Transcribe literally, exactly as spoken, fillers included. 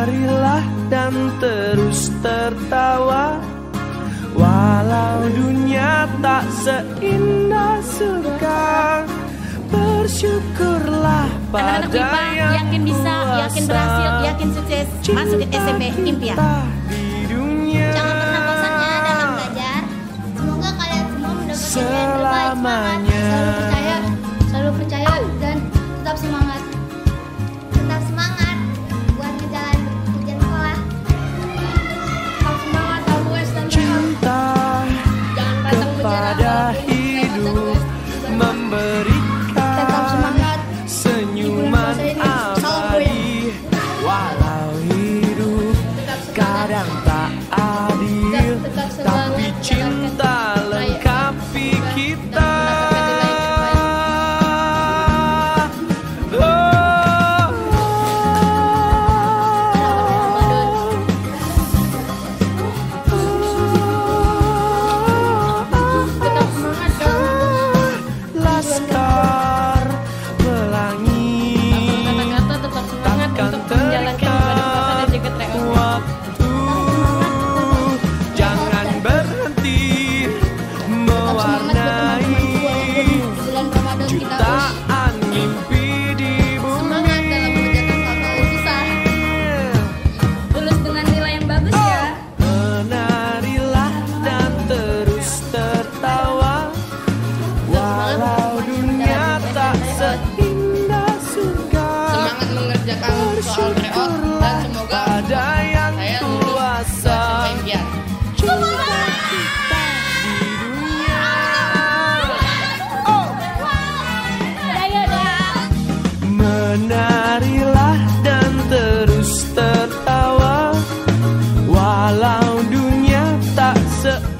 Menarilah dan terus tertawa, walau dunia tak seindah surga. Bersyukurlah pada anak-anak I P A yang yakin bisa, yakin berhasil, yakin sukses masuk ke S M P Impian. Jangan pernah bosannya dalam belajar. Semoga kalian semua mendapatkan selamanya. Selalu percaya, selalu percaya dan tetap semangat. Tetap semangat buat ngejalan ujian sekolah. Tetap semangat always dan Cinta kepada hidup memberikan tetap semangat. senyuman abadi, walau hidup kadang tak adil, tapi cinta lengkapi kita. Laskar pelangi Tetap semangat untuk menjalankan ibadah puasa dan juga tryout. waktu, jangan berhenti mewarnai Bulan Ramadan kita harus jutaan mimpi di semangat bumi. dalam mengerjakan hal-hal yang susah. Lulus dengan nilai yang bagus ya. Menarilah dan terus tertawa, walau dunia tak seindah surga. Semangat mengerjakan soal tryout dan semoga Pada yang saya lulus kuasa dan impian. cinta kita di dunia. Daya dong. Menarilah dan terus tertawa, walau dunia tak se